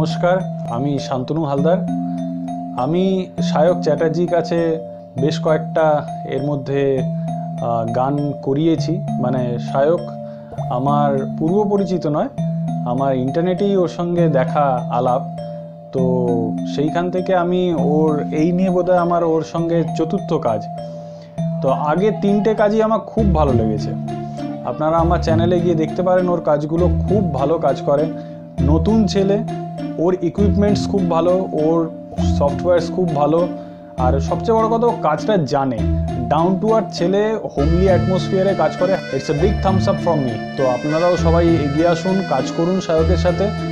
নমস্কার, আমি শান্তনু হালদার। আমি সায়ক চ্যাটার্জির কাছে বেশ কয়েকটা এর মধ্যে গান করিয়েছি। মানে সায়ক আমার পূর্ব পরিচিত নয়, আমার ইন্টারনেটেই ওর সঙ্গে দেখা আলাপ। তো সেইখান থেকে আমি ওর এই নিয়ে বোধহয় আমার ওর সঙ্গে চতুর্থ কাজ। তো আগে তিনটে কাজই আমার খুব ভালো লেগেছে। আপনারা আমার চ্যানেলে গিয়ে দেখতে পারেন, ওর কাজগুলো খুব ভালো কাজ করে। নতুন ছেলে, ওর ইকুইপমেন্টস খুব ভালো, ওর সফটওয়্যারস খুব ভালো, আর সবচেয়ে বড় কথা ও কাজটা জানে। ডাউন টু আর্থ ছেলে, হোমলি অ্যাটমসফিয়ারে কাজ করে। It's a big thumbs up from me. তো আপনারাও সবাই এগিয়ে আসুন, কাজ করুন সায়কের সাথে।